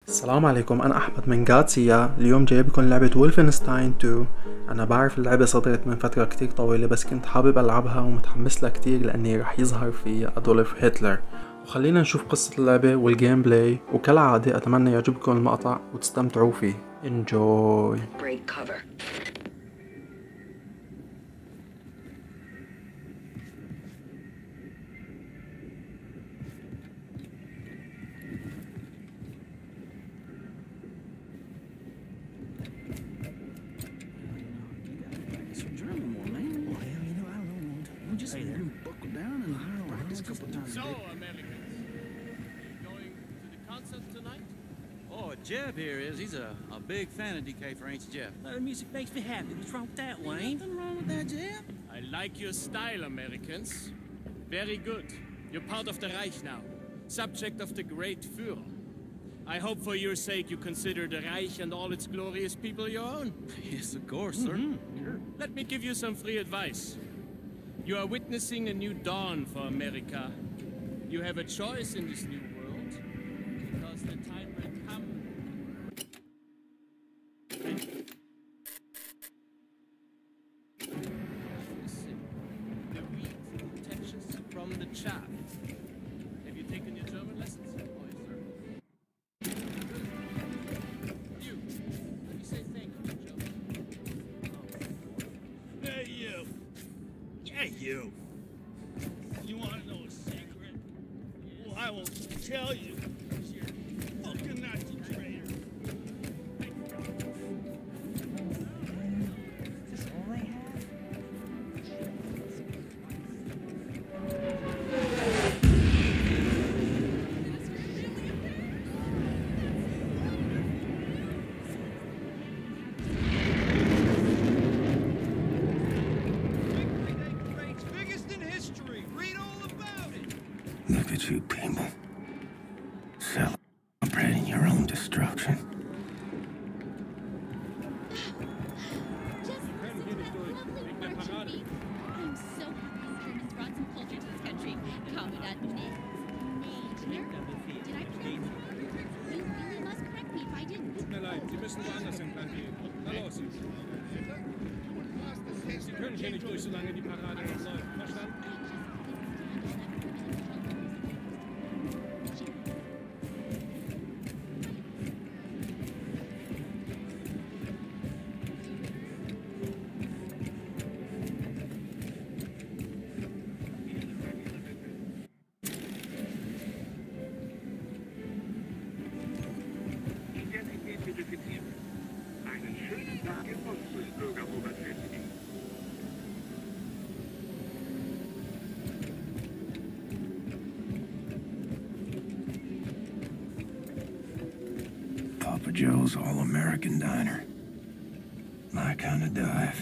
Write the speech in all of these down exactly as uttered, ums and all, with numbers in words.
السلام عليكم، أنا أحمد من جاتسيا. اليوم جايب لكم لعبة وولفنستاين تو. أنا بعرف اللعبة صدرت من فترة كتير طويلة، بس كنت حابب ألعبها ومتحمس لها كتير لأني رح يظهر في أدولف هتلر. وخلينا نشوف قصة اللعبة والجيم بلاي، وكالعادة أتمنى يعجبكم المقطع وتستمتعوا فيه. انجوي. So, Americans, you going to the concert tonight? Oh, Jeb here is. He's a, a big fan of D K for ain't you, Jeb? Uh, the music makes me happy. What's wrong with that, Wayne? Nothing wrong with that, Jeb. I like your style, Americans. Very good. You're part of the Reich now, subject of the great Führer. I hope for your sake you consider the Reich and all its glorious people your own. Yes, of course, sir. Mm-hmm. Sure. Let me give you some free advice. You are witnessing a new dawn for America. You have a choice in this new world, because the time will come. Listen, the wheat detaches from the chaff. Have you taken your German lessons? Boy, sir. You, let me say thank you in German. Hey, you. Hey, you. You want to know a secret? Well, I won't tell you. You're a fucking Nazi traitor. Is this all they have? Biggest in history. Read all about it. Look at you people, celebrating your own destruction. Just listen to that lovely marching beat. I'm so happy the Germans brought some culture to this country. Call me that Nadner. Did I pronounce it wrong? You really must correct me if I didn't. Tut mir leid, Sie müssen woanders entlang gehen. Na los. Sie können hier nicht durch, solange die Parade noch läuft. Verstanden? Einen schönen Tag im Bundesbürger Oberfläche. Papa Joe's All-American Diner. My kind of dive.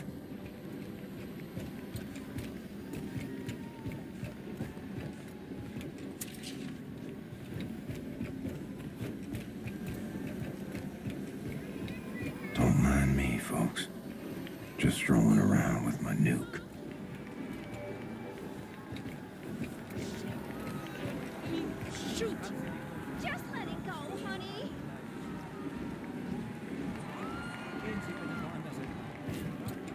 Don't mind me, folks. Just strolling around with my nuke. Shoot! Just let it go, honey. Gehen Sie bitte woanders hin.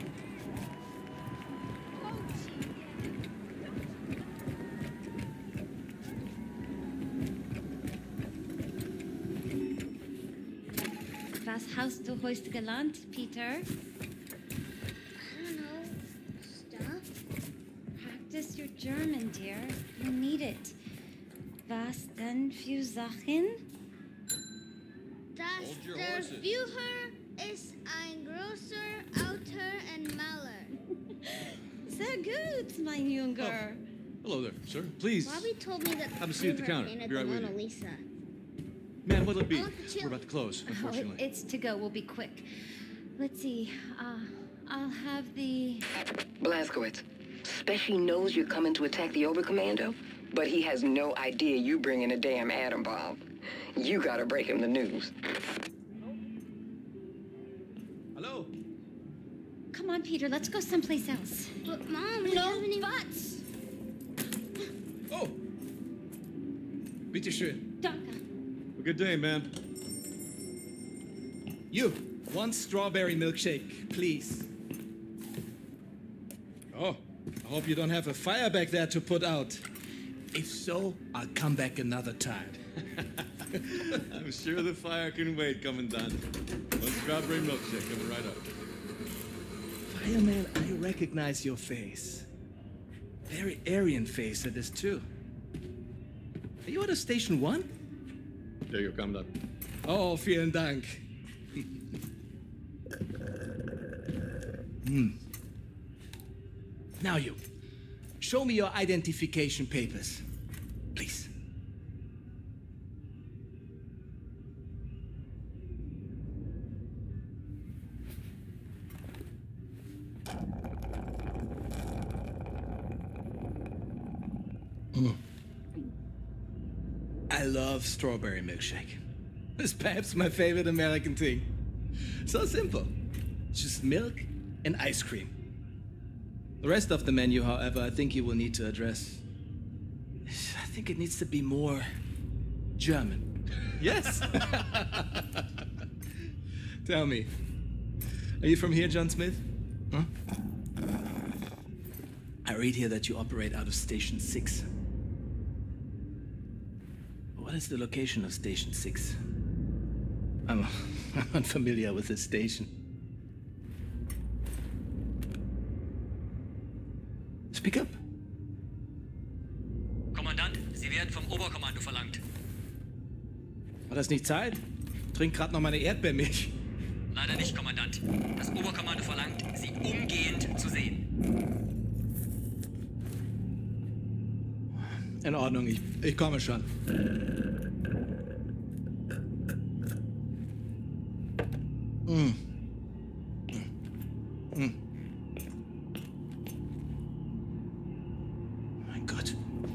Was hast du heute gelernt, Peter? I don't know. Stuff? Practice your German, dear. You need it. Was denn für Sachen? Dass Hold your der horses. Führer ist ein großer Autor und Maler. Sehr gut, mein Junge. Hello there, sir. Please. Bobby told me that Have a the seat at the Führer counter. painted Be right the with Mona you. Lisa. Man, what'll it be? I want the chili. We're about to close, Oh, unfortunately. it's to go. We'll be quick. Let's see. Uh, I'll have the... Blazkowicz, Speshy knows you're coming to attack the Oberkommando, but he has no idea you bringing a damn atom bomb. You gotta break him the news. Hello? Come on, Peter. Let's go someplace else. But Mom, we No haven't even... buts. Oh! Bitte schön. Danke. Good day, man. You, one strawberry milkshake, please. Oh, I hope you don't have a fire back there to put out. If so, I'll come back another time. I'm sure the fire can wait, Commandant. One strawberry milkshake coming right up. Fireman, I recognize your face. Very Aryan face it is too. Are you at a station one? There you go, Commandant. Oh, vielen Dank. Hmm. Now you, show me your identification papers, please. Mm. I love strawberry milkshake. It's perhaps my favorite American thing. So simple. Just milk and ice cream. The rest of the menu, however, I think you will need to address. I think it needs to be more German. Yes? Tell me, are you from here, John Smith? Huh? I read here that you operate out of Station six. What is the location of Station six? I'm, I'm unfamiliar with this station. Speak up. Kommandant, Sie werden vom Oberkommando verlangt. War das nicht Zeit? Trink grad noch meine Erdbeermilch. Leider nicht, Kommandant. Das Oberkommando verlangt, Sie umgehend zu sehen. In Ordnung, ich, ich komme schon. Mm. Mm. Mein Gott.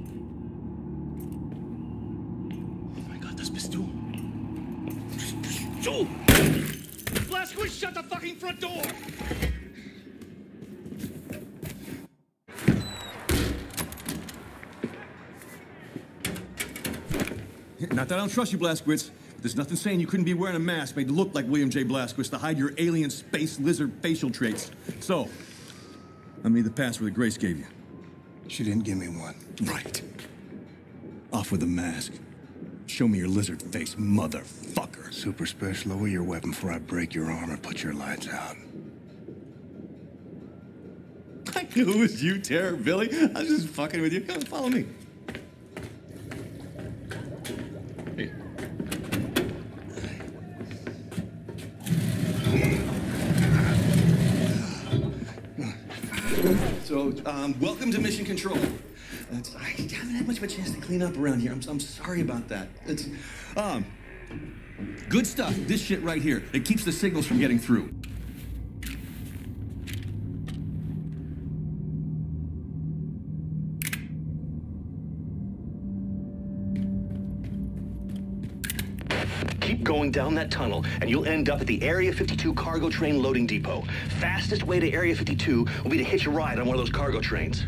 Oh mein Gott, das bist du. Das bist du! Blazkowicz, shut the fucking front door! Not that I don't trust you, Blazkowicz. There's nothing saying you couldn't be wearing a mask made to look like William J. Blazkowicz to hide your alien space lizard facial traits. So, I need the password that Grace gave you. She didn't give me one. Right. Off with the mask. Show me your lizard face, motherfucker. Super Special, lower your weapon before I break your arm or put your lights out. I knew it was you, Terror Billy. I was just fucking with you. Come follow me. Hey. So, um, welcome to Mission Control. It's, I haven't had much of a chance to clean up around here. I'm, I'm sorry about that. It's, um, good stuff. This shit right here. It keeps the signals from getting through. Keep going down that tunnel, and you'll end up at the Area fifty-two cargo train loading depot. Fastest way to Area fifty-two will be to hitch a ride on one of those cargo trains.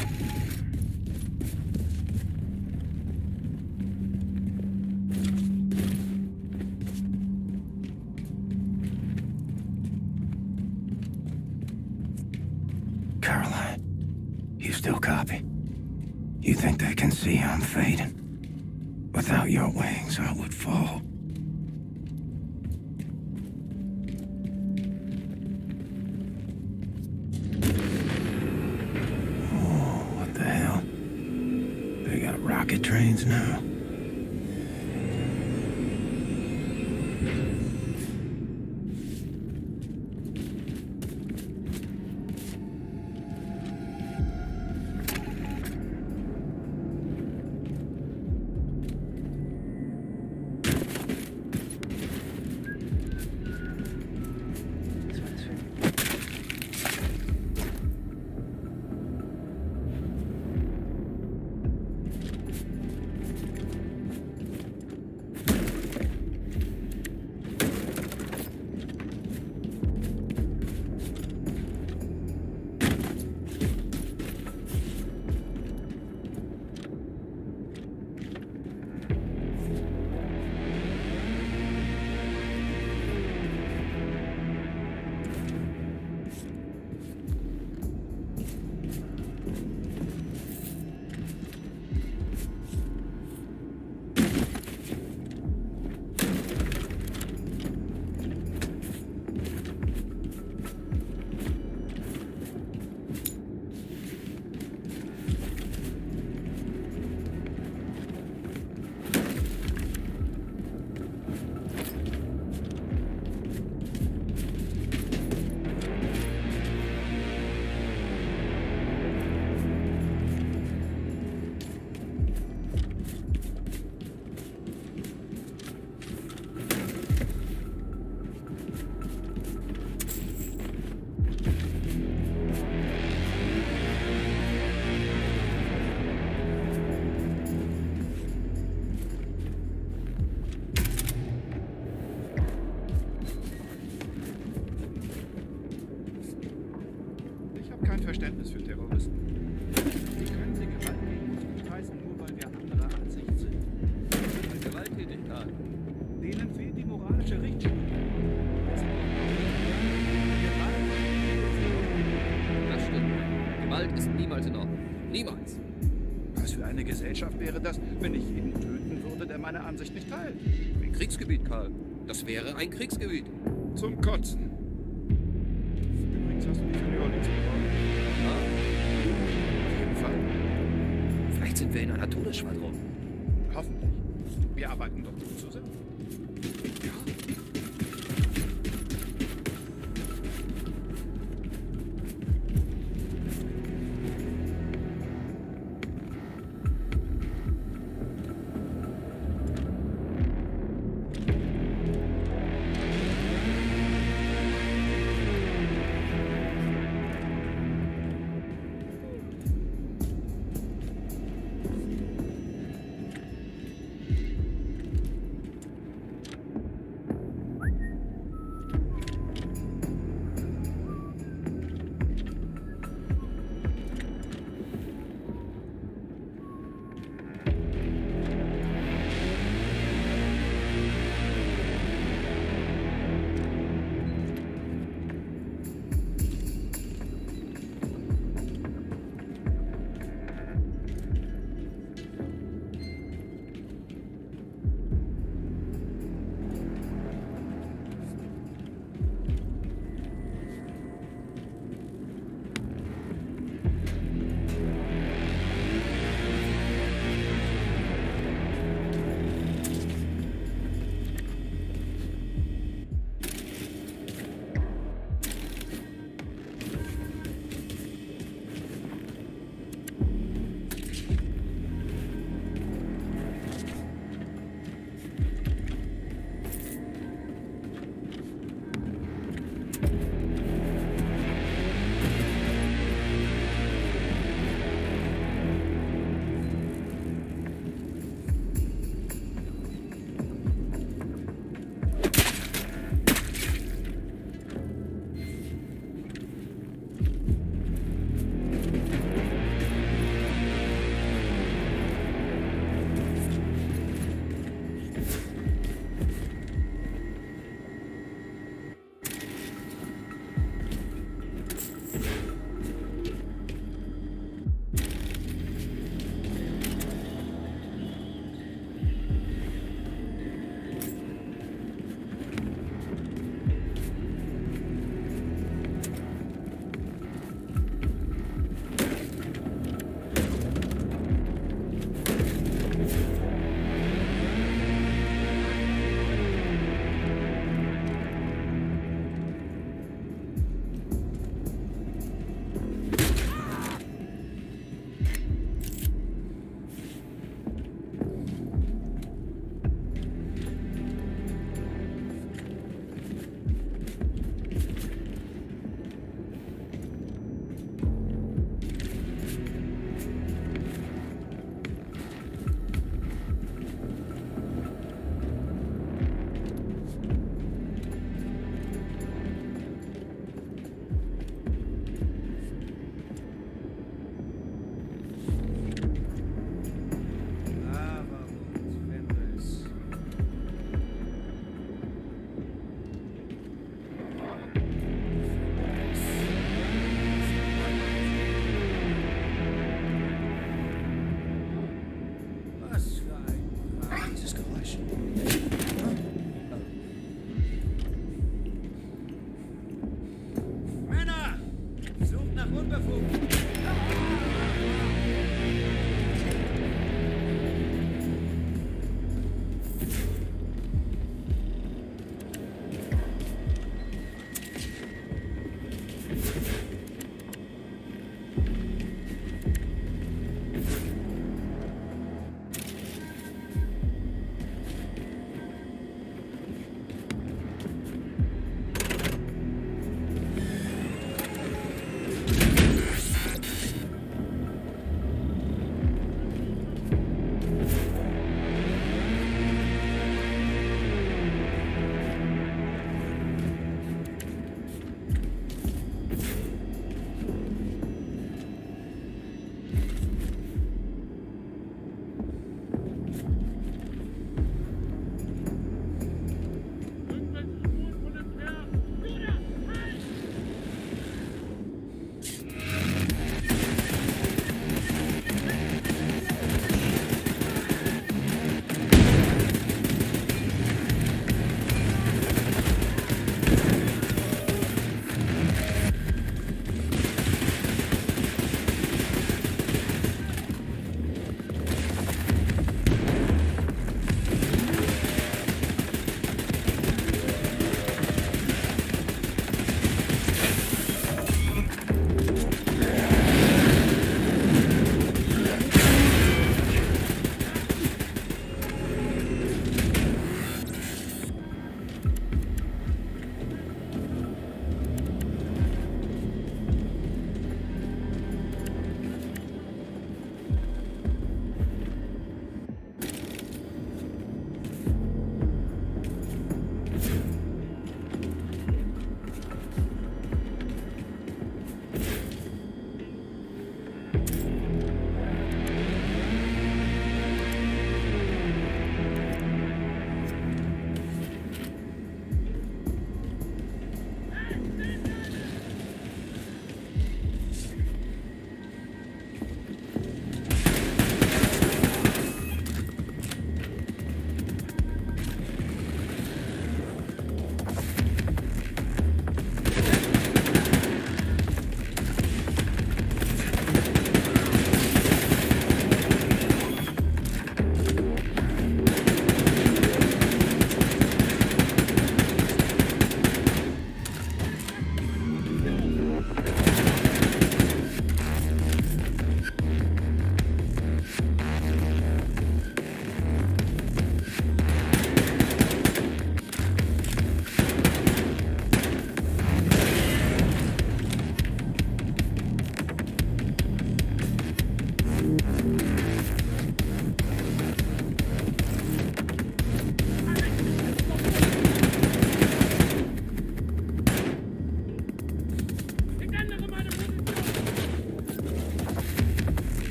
Caroline, you still copy? You think they can see I'm fading? Without your wings, I would fall. Rocket trains now. Verständnis für Terroristen. Wie können Sie Gewalt gegen uns gutheißen, nur weil wir anderer Ansicht sind? Eine Gewalttätigkeit. Denen fehlt die moralische Richtschnur. Das stimmt. Gewalt ist niemals in Ordnung. Niemals. Was für eine Gesellschaft wäre das, wenn ich jeden töten würde, der meine Ansicht nicht teilt? Ein Kriegsgebiet, Karl. Das wäre ein Kriegsgebiet. Zum Kotzen. Übrigens hast du dich für New Orleans beworben. Ja. Auf jeden Fall. Vielleicht sind wir in einer Todesschwadron. Hoffentlich. Wir arbeiten doch gut zusammen.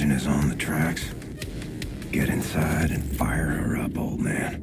mission is on the tracks. Get inside and fire her up, old man.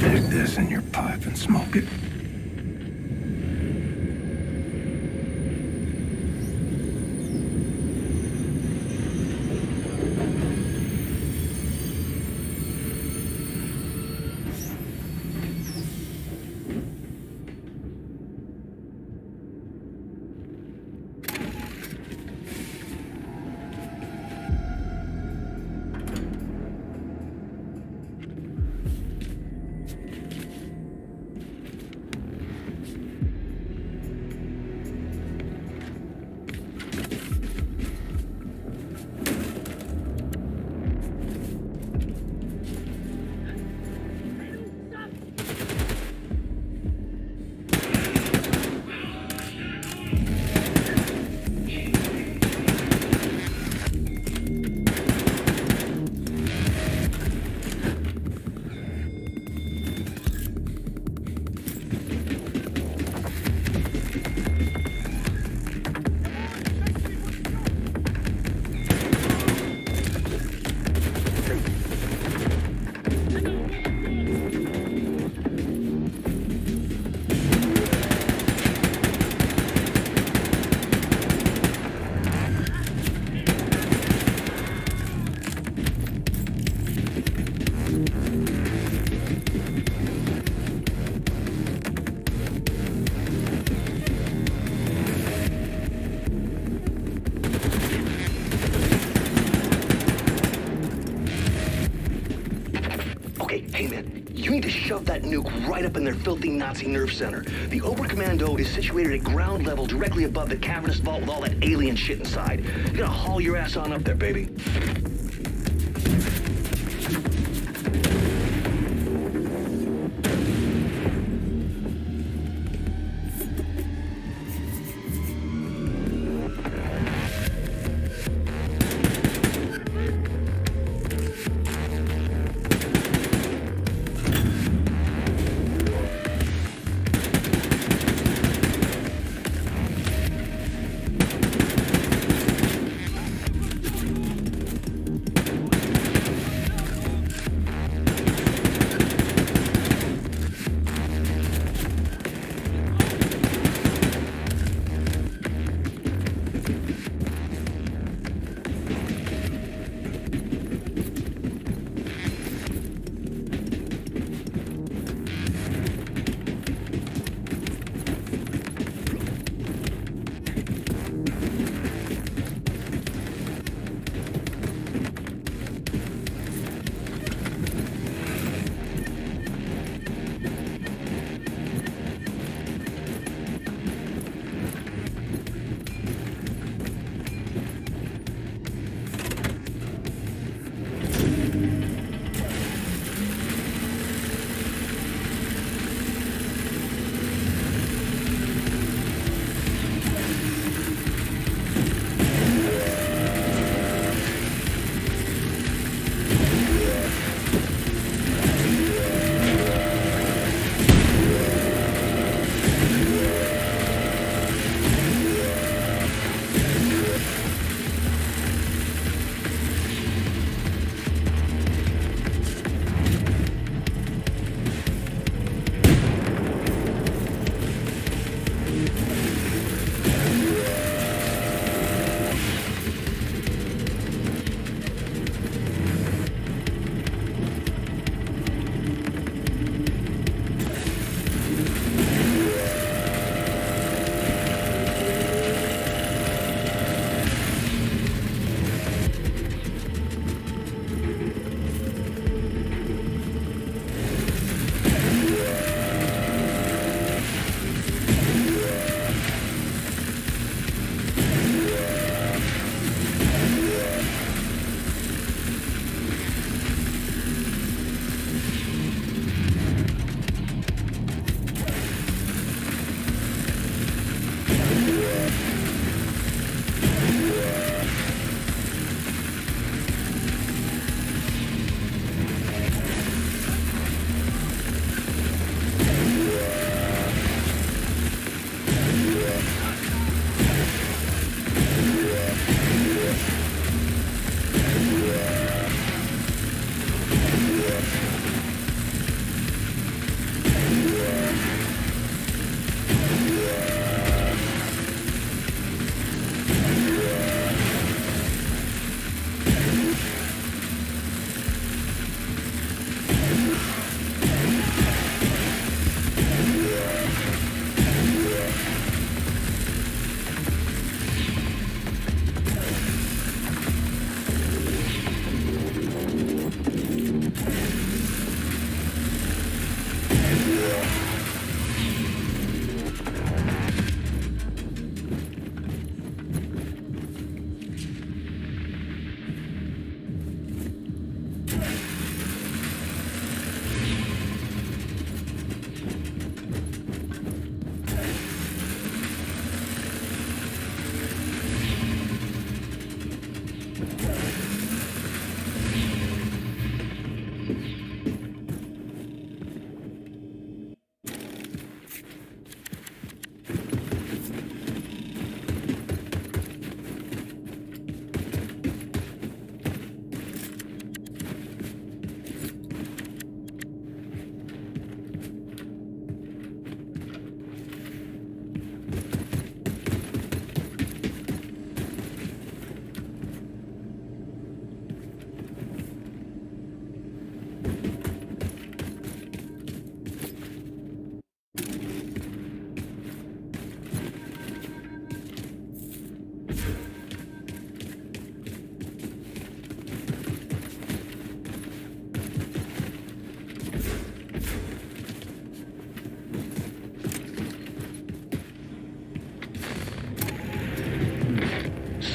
Stick this in your pipe and smoke it. That nuke right up in their filthy Nazi nerve center. The Oberkommando is situated at ground level directly above the cavernous vault with all that alien shit inside. You gotta haul your ass on up there, baby.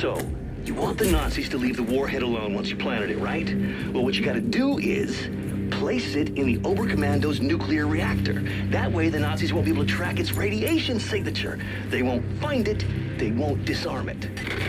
So, you want the Nazis to leave the warhead alone once you planted it, right? Well, what you gotta do is place it in the Oberkommando's nuclear reactor. That way, the Nazis won't be able to track its radiation signature. They won't find it, they won't disarm it.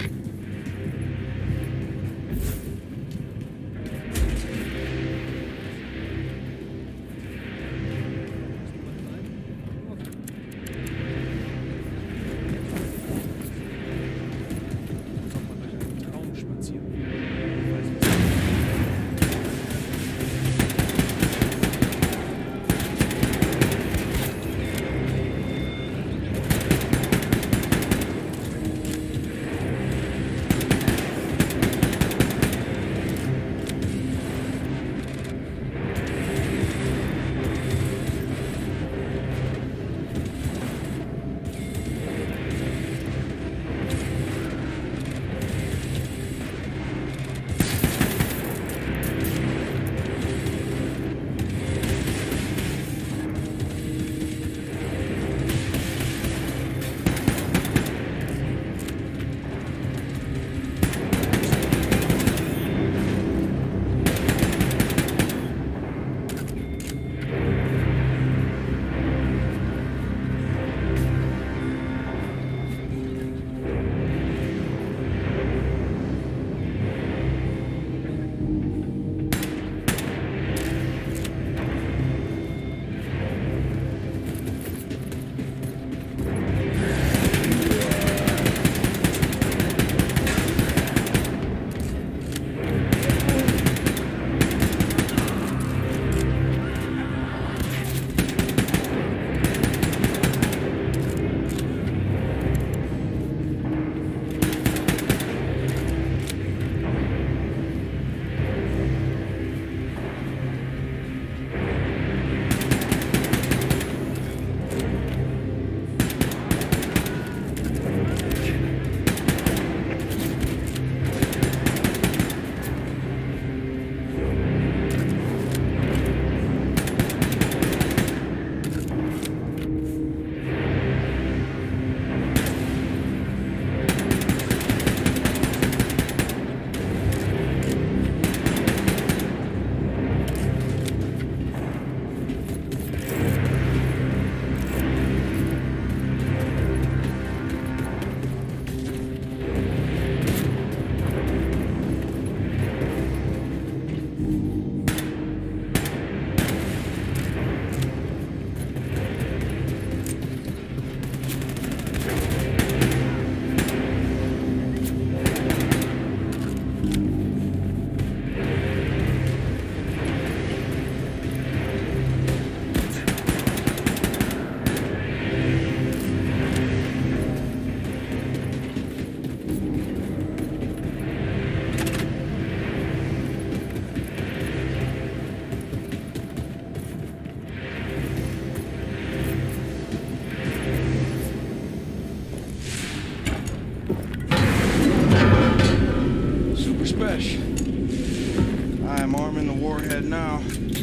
I'm arming the warhead now.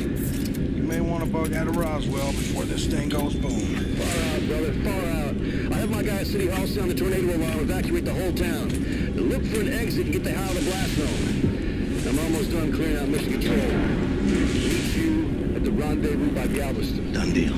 You may want to bug out of Roswell before this thing goes boom. Far out, brother, far out. I have my guy at City Hall sound the tornado alarm, evacuate the whole town. Look for an exit and get the hell out of the blast zone. I'm almost done clearing out mission control. Meet you at the rendezvous by Galveston. Done deal.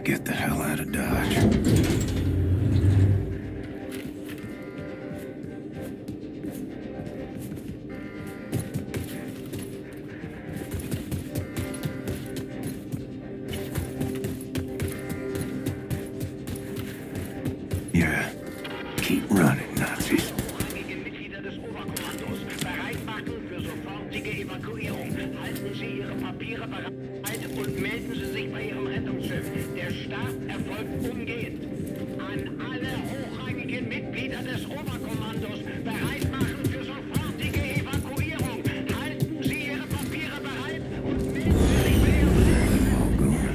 get the hell out of Dodge. Yeah. Keep running, Nazis. Mitglieder des Oberkommandos, bereit machen für sofortige Evakuierung. Halten Sie Ihre Papiere bereit und melden Sie sich bei Ihrem Rettungsschiff. Der Start erfolgt umgehend. An alle hochrangigen Mitglieder des Oberkommandos, bereit machen für sofortige Evakuierung. Halten Sie Ihre Papiere bereit und melden Sie sich bei Ihrem Rettungsschiff.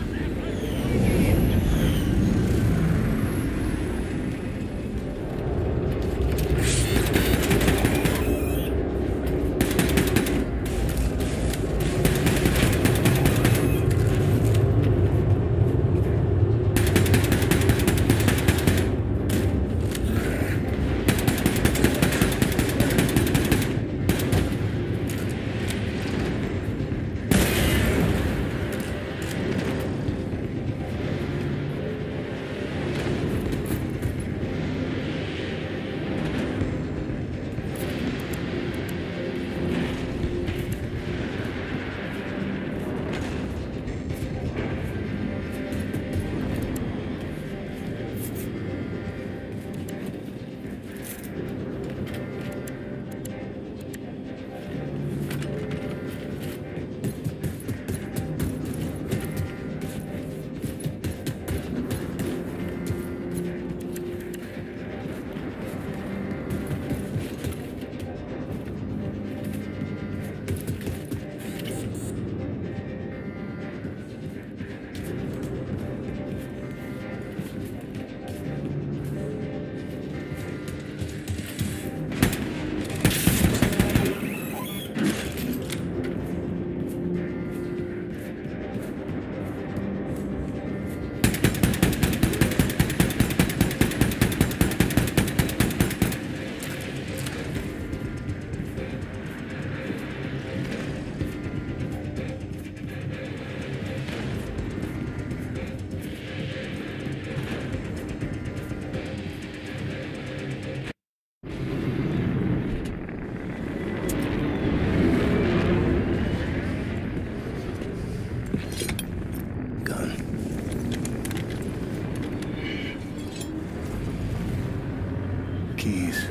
Keys.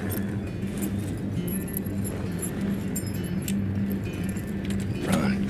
Run.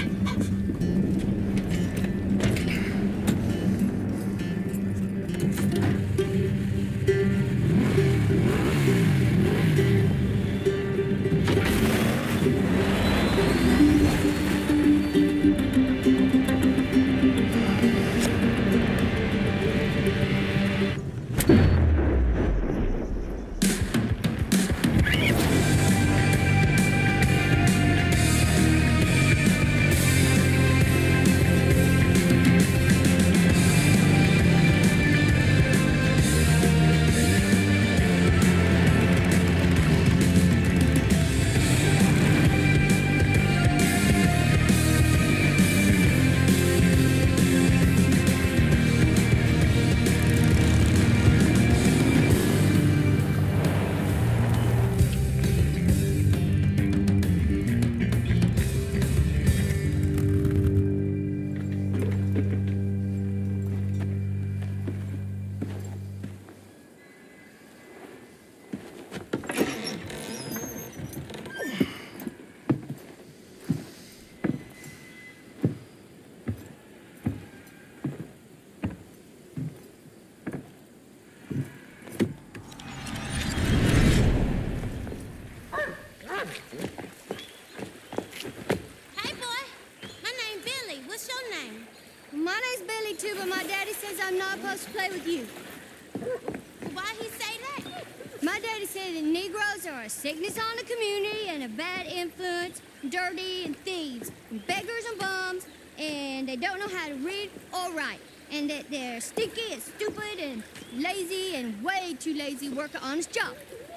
Hey, boy. My name's Billy. What's your name? My name's Billy, too, but my daddy says I'm not supposed to play with you. Why'd he say that? My daddy said that Negroes are a sickness on the community and a bad influence, dirty and thieves, and beggars and bums, and they don't know how to read or write, and that they're stinky and stupid and lazy and way too lazy to work an honest job.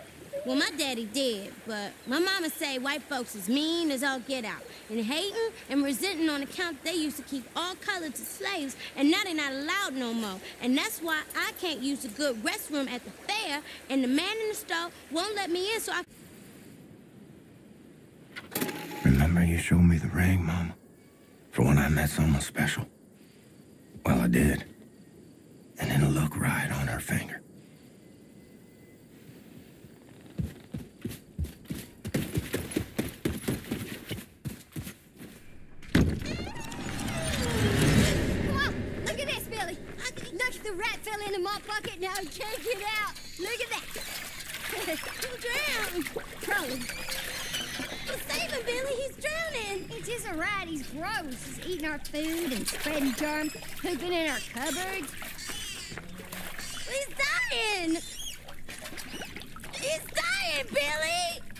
Well, my daddy did, but my mama say white folks is mean as all get out, and hating and resenting on account they used to keep all colors as slaves, and now they're not allowed no more. And that's why I can't use a good restroom at the fair, and the man in the store won't let me in, so I... Remember you showed me the ring, Mama? For when I met someone special? Well, I did. And it'll look right on her finger. The rat fell into my pocket, now he can't get out. Look at that. He'll drown. Probably. Well, save him, Billy. He's drowning. It's just a rat. He's gross. He's eating our food and spreading germs, pooping in our cupboards. He's dying. He's dying, Billy.